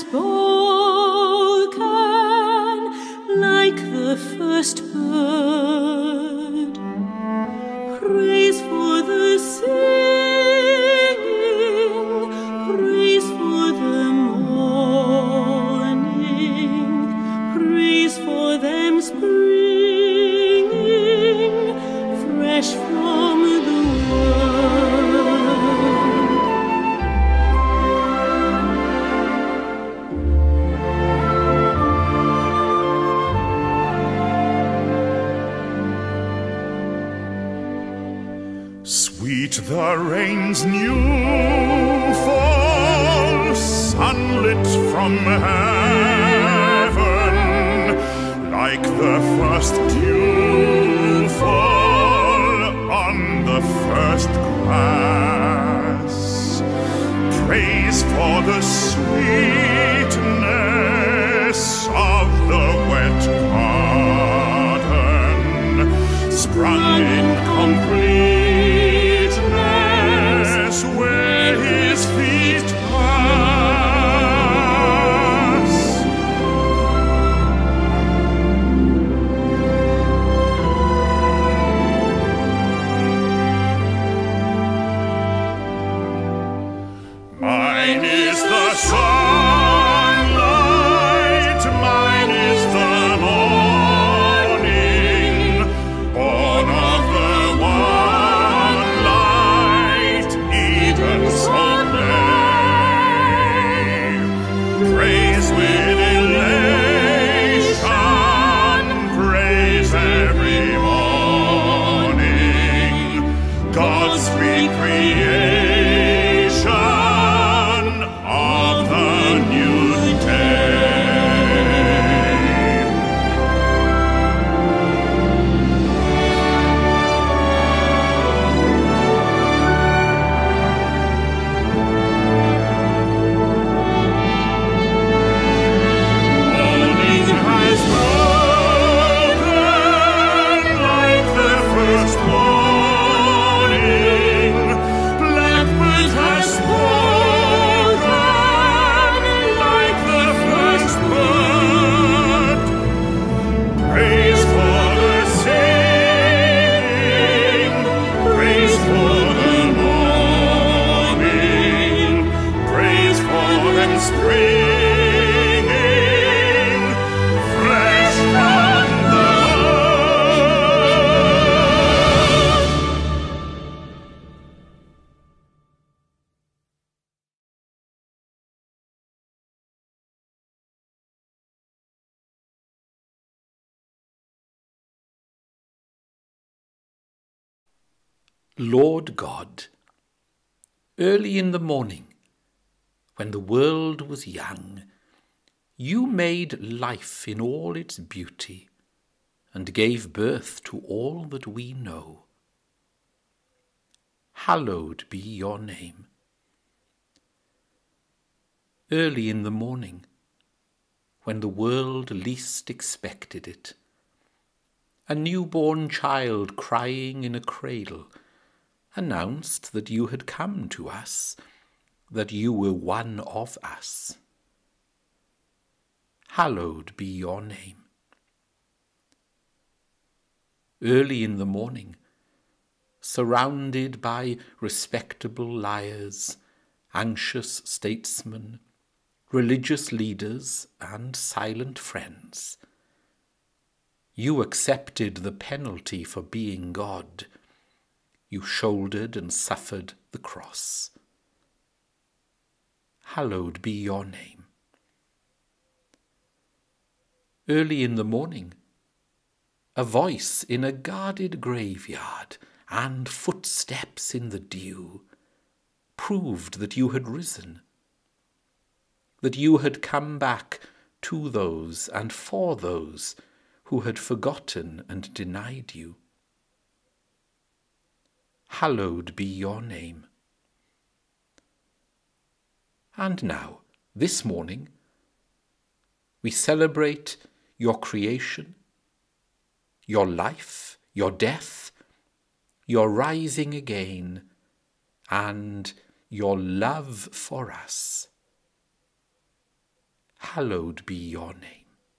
spoken like the first bird. Praise for the singing, praise for the morning, praise for them springing fresh from the world. Sweet the rain's new fall, sunlit from heaven, like the first dew fall on the first grass. Praise for the sweetness of the wet garden, sprung in completeness where his feet pass. Mine is the sunlight, mine is the morning, born of the one light, Eden so plain. Praise with elation, praise every morning, God's recreation of the new day. Morning has broken like the first morning. Blackbird has spoken like the first bird. Praise for the singing, praise for the morning, praise for them springing fresh from the Lord God, early in the morning, when the world was young, you made life in all its beauty and gave birth to all that we know. Hallowed be your name. Early in the morning, when the world least expected it, a newborn child crying in a cradle announced that you had come to us, that you were one of us. Hallowed be your name. Early in the morning, surrounded by respectable liars, anxious statesmen, religious leaders, and silent friends, you accepted the penalty for being God. You shouldered and suffered the cross. Hallowed be your name. Early in the morning, a voice in a guarded graveyard and footsteps in the dew proved that you had risen, that you had come back to those and for those who had forgotten and denied you. Hallowed be your name. And now, this morning, we celebrate your creation, your life, your death, your rising again, and your love for us. hallowed be your name.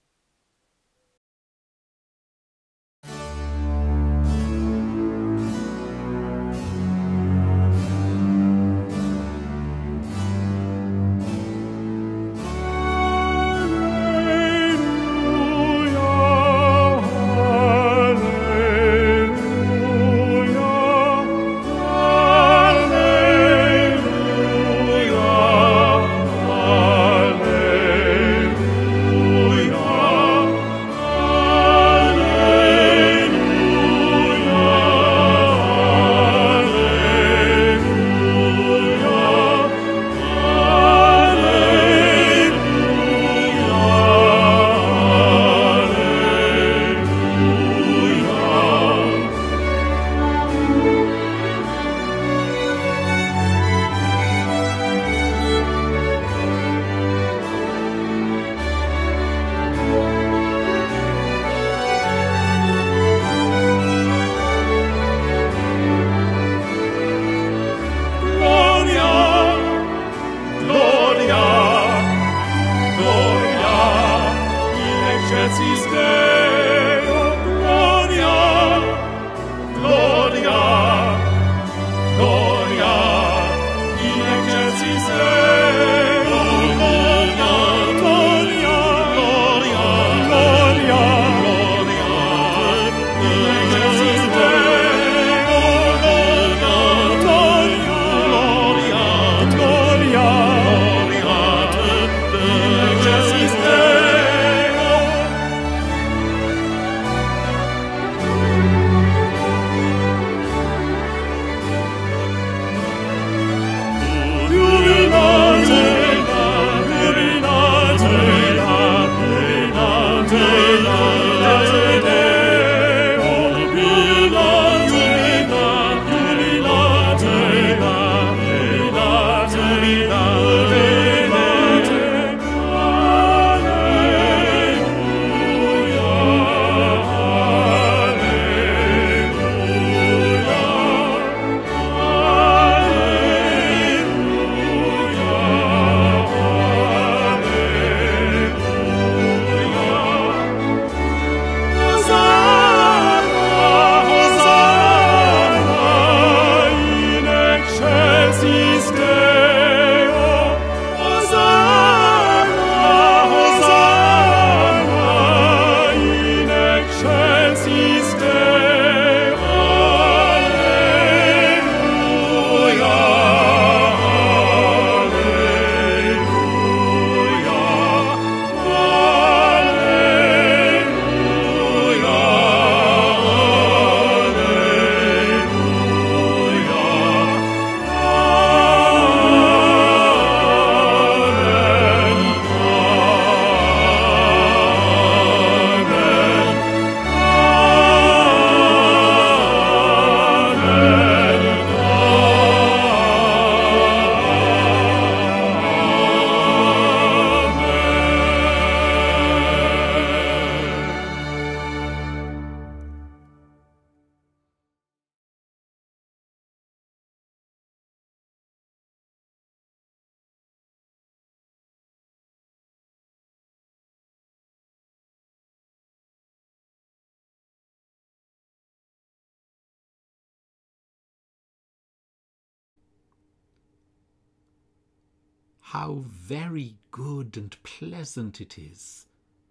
How very good and pleasant it is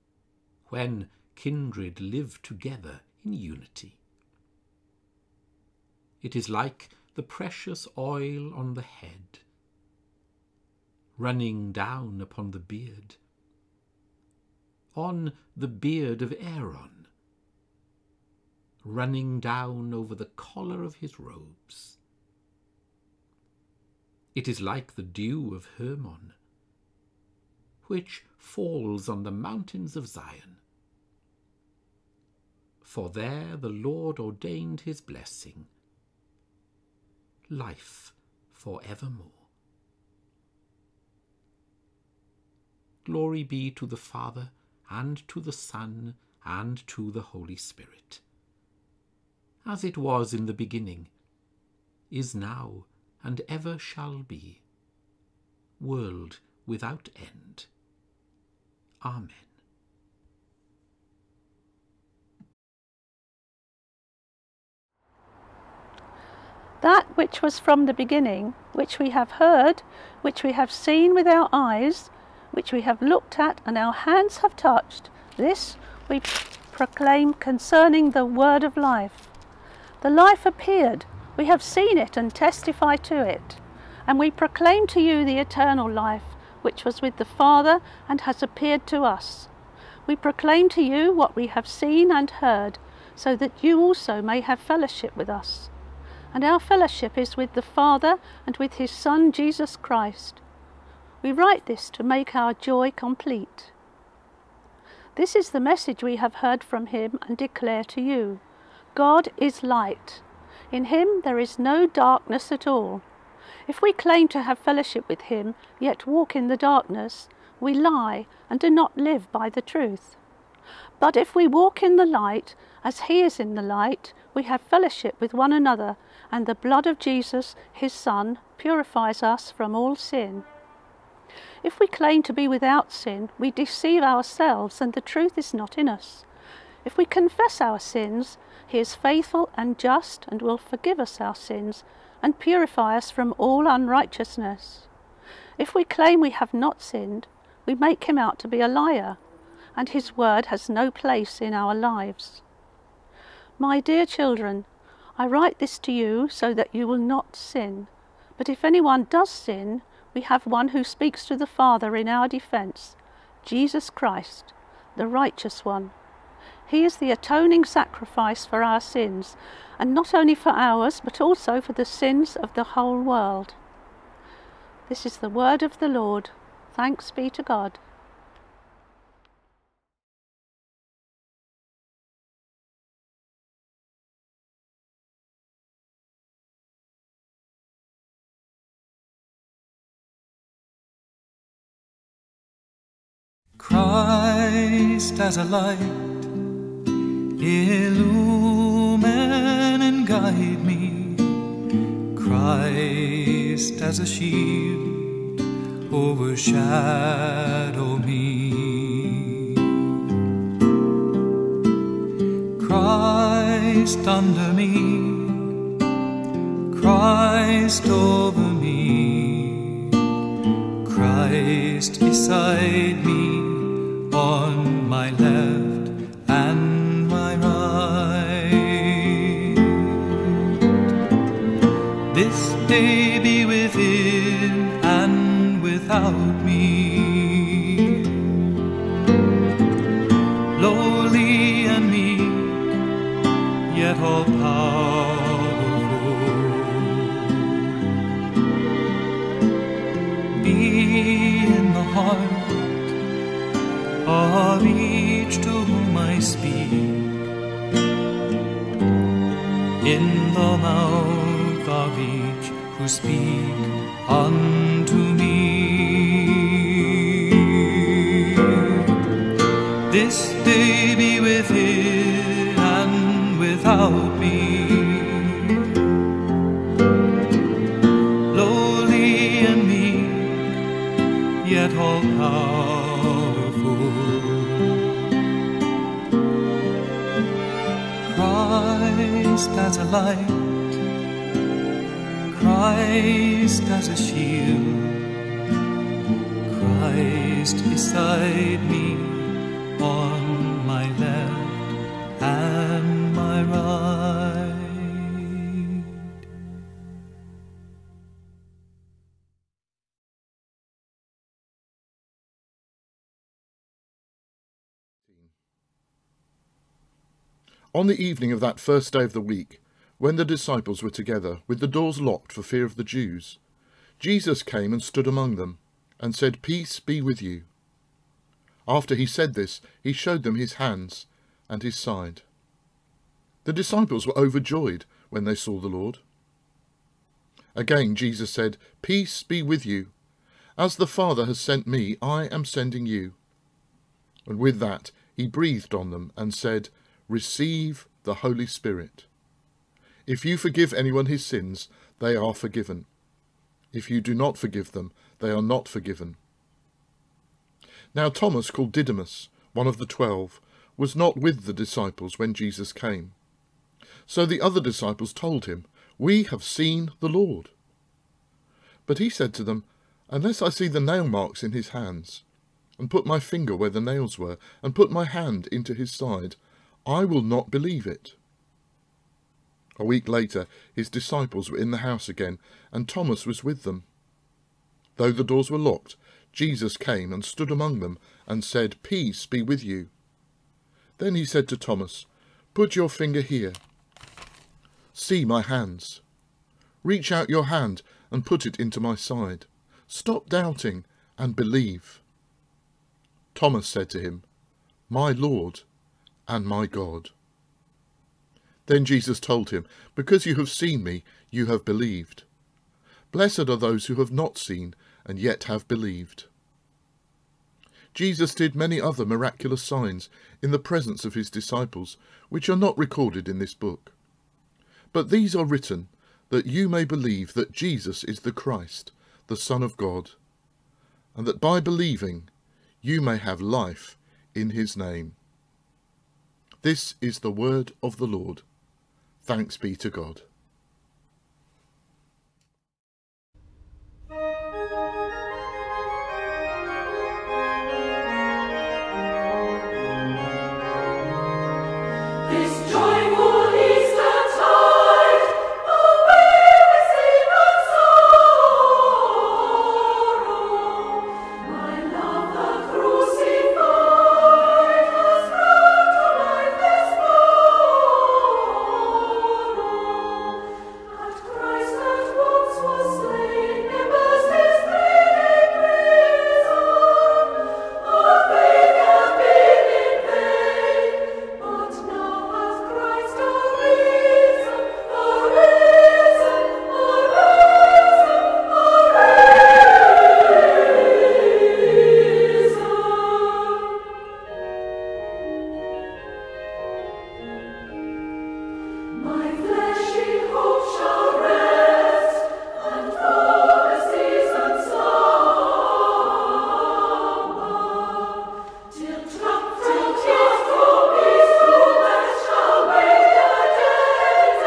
when kindred live together in unity. It is like the precious oil on the head, running down upon the beard, on the beard of Aaron, running down over the collar of his robes. It is like the dew of Hermon, which falls on the mountains of Zion. For there the Lord ordained his blessing, life for evermore. Glory be to the Father, and to the Son, and to the Holy Spirit, as it was in the beginning, is now, and ever shall be, world without end. Amen. That which was from the beginning, which we have heard, which we have seen with our eyes, which we have looked at and our hands have touched, this we proclaim concerning the word of life. The life appeared, we have seen it and testify to it, and we proclaim to you the eternal life, which was with the Father and has appeared to us. We proclaim to you what we have seen and heard, so that you also may have fellowship with us. And our fellowship is with the Father and with his Son Jesus Christ. We write this to make our joy complete. This is the message we have heard from him and declare to you. God is light. In him there is no darkness at all. If we claim to have fellowship with him, yet walk in the darkness, we lie and do not live by the truth. But if we walk in the light, as he is in the light, we have fellowship with one another, and the blood of Jesus, his Son, purifies us from all sin. If we claim to be without sin, we deceive ourselves, and the truth is not in us. If we confess our sins, he is faithful and just, and will forgive us our sins, and purify us from all unrighteousness. If we claim we have not sinned, we make him out to be a liar, and his word has no place in our lives. My dear children, I write this to you so that you will not sin. But if anyone does sin, we have one who speaks to the Father in our defense, Jesus Christ, the righteous one. He is the atoning sacrifice for our sins, and not only for ours, but also for the sins of the whole world. This is the word of the Lord. Thanks be to God. Christ as a light, illumine and guide me. Christ as a shield, overshadow me. Christ under me, Christ over me, Christ beside me, on my left and my right. This day be within and without me, lowly and meek, yet all powerful. Be in the heart of each to whom I speak, in the mouth of each who speak unto me. This day be within and without me, lowly and meek, yet all powerful. Christ as a light, Christ as a shield, Christ beside me, on my left and my right. On the evening of that first day of the week, when the disciples were together, with the doors locked for fear of the Jews, Jesus came and stood among them, and said, "Peace be with you." After he said this, he showed them his hands and his side. The disciples were overjoyed when they saw the Lord. Again Jesus said, "Peace be with you. As the Father has sent me, I am sending you." And with that he breathed on them and said, "Receive the Holy Spirit. If you forgive anyone his sins, they are forgiven. If you do not forgive them, they are not forgiven." Now Thomas, called Didymus, one of the 12, was not with the disciples when Jesus came. So the other disciples told him, "We have seen the Lord." But he said to them, "Unless I see the nail marks in his hands, and put my finger where the nails were, and put my hand into his side, I will not believe it." A week later, his disciples were in the house again, and Thomas was with them. Though the doors were locked, Jesus came and stood among them and said, "Peace be with you." Then he said to Thomas, "Put your finger here. See my hands. Reach out your hand and put it into my side. Stop doubting and believe." Thomas said to him, "My Lord and my God." Then Jesus told him, "Because you have seen me, you have believed. Blessed are those who have not seen and yet have believed." Jesus did many other miraculous signs in the presence of his disciples, which are not recorded in this book. But these are written that you may believe that Jesus is the Christ, the Son of God, and that by believing you may have life in his name. This is the word of the Lord. Thanks be to God. This joyful Eastertide, away with sin and sorrow. My love, the crucified, has brought to life this morrow. At Christ that once was slain, embers his 3-day prison. Our faith had been in vain, but now hath Christ arisen, arisen, arisen. My flesh in hope shall rest, and for the season slumber, till trumpet from east to west shall wake the dead in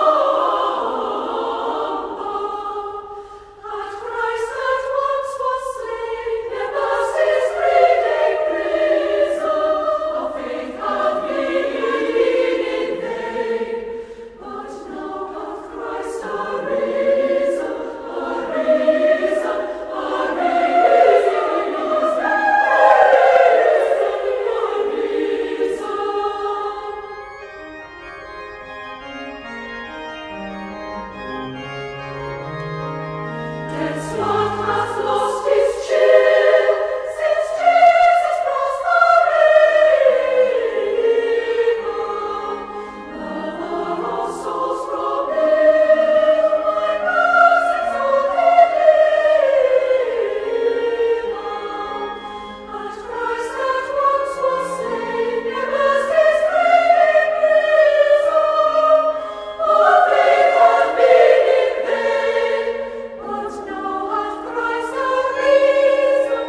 number. At Christ that once was slain, embers his 3-day prison. Our faith had been in vain, but now hath Christ arisen, arisen, Death's lot hath lost its chill, since Jesus crossed the river. Lover of souls from ill, my cross exalted deliver. At Christ that once was slain, embers his 3-day prison. Our faith had been in vain, but now hath Christ arisen,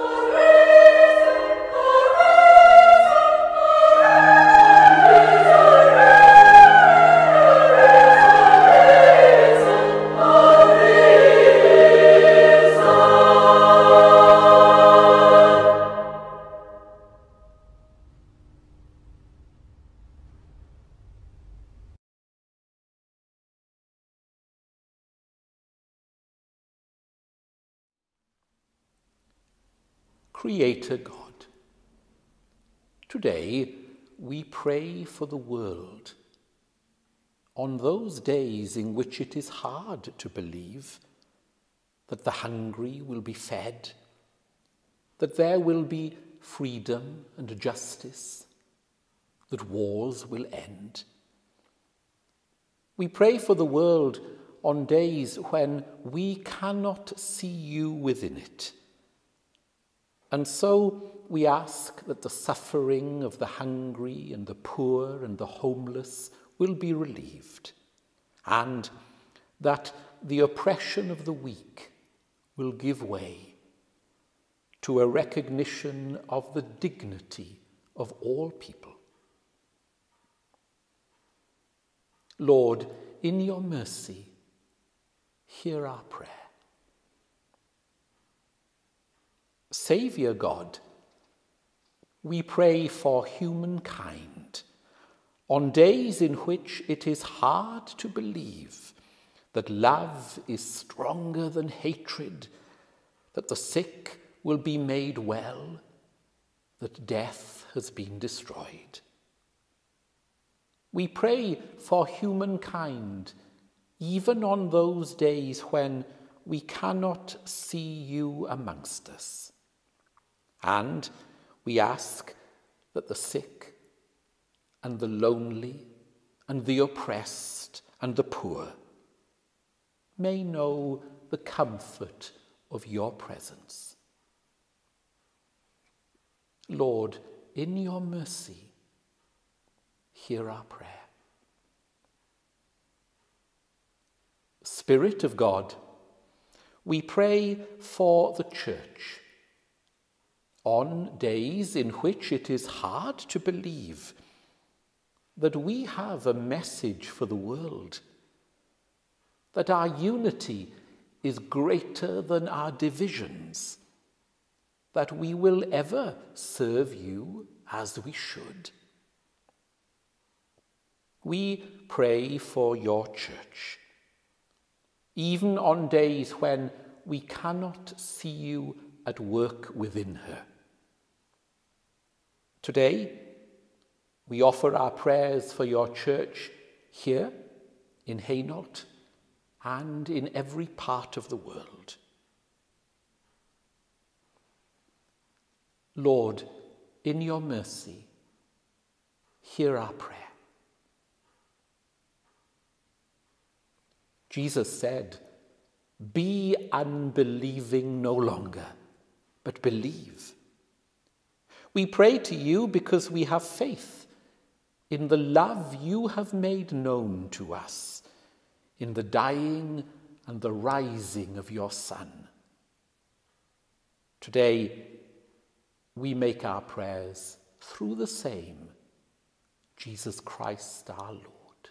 Creator God, today we pray for the world. On those days in which it is hard to believe that the hungry will be fed, that there will be freedom and justice, that wars will end. We pray for the world on days when we cannot see you within it. And so we ask that the suffering of the hungry and the poor and the homeless will be relieved, and that the oppression of the weak will give way, to a recognition of the dignity of all people. Lord, in your mercy, hear our prayer. Saviour God, we pray for humankind on days in which it is hard to believe that love is stronger than hatred, that the sick will be made well, that death has been destroyed. We pray for humankind even on those days when we cannot see you amongst us. And we ask that the sick and the lonely and the oppressed and the poor may know the comfort of your presence. Lord, in your mercy, hear our prayer. Spirit of God, we pray for the Church on days in which it is hard to believe that we have a message for the world, that our unity is greater than our divisions, that we will ever serve you as we should. We pray for your Church, even on days when we cannot see you at work within her. Today, we offer our prayers for your Church here in Hainault and in every part of the world. Lord, in your mercy, hear our prayer. Jesus said, "Be unbelieving no longer, but believe." We pray to you because we have faith in the love you have made known to us, in the dying and the rising of your Son. Today, we make our prayers through the same, Jesus Christ our Lord.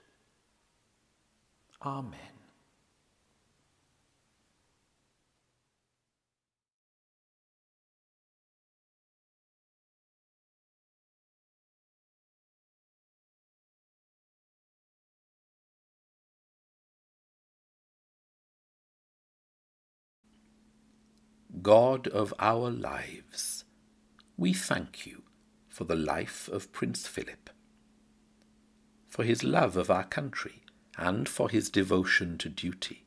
Amen. God of our lives, we thank you for the life of Prince Philip, for his love of our country and for his devotion to duty.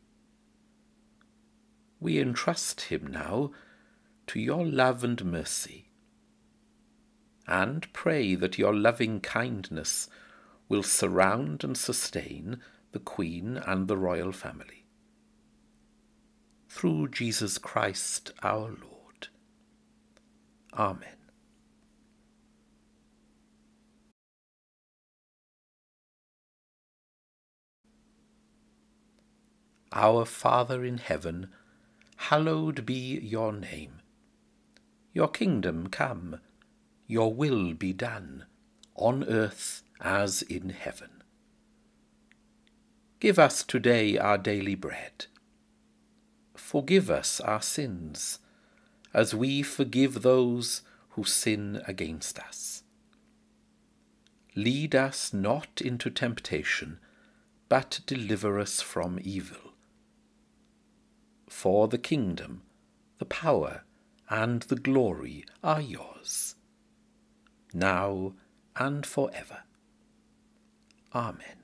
We entrust him now to your love and mercy, and pray that your loving kindness will surround and sustain the Queen and the royal family. Through Jesus Christ our Lord. Amen. Our Father in heaven, hallowed be your name. Your kingdom come, your will be done, on earth as in heaven. Give us today our daily bread. Forgive us our sins, as we forgive those who sin against us. Lead us not into temptation, but deliver us from evil. For the kingdom, the power, and the glory are yours, now and forever. Amen.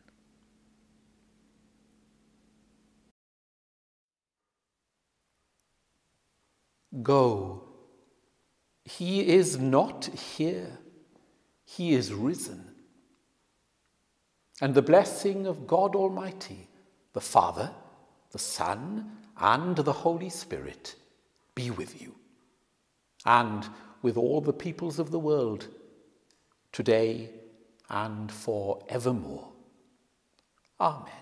Go, he is not here, he is risen. And the blessing of God Almighty, the Father, the Son, and the Holy Spirit be with you, and with all the peoples of the world, today and for evermore. Amen.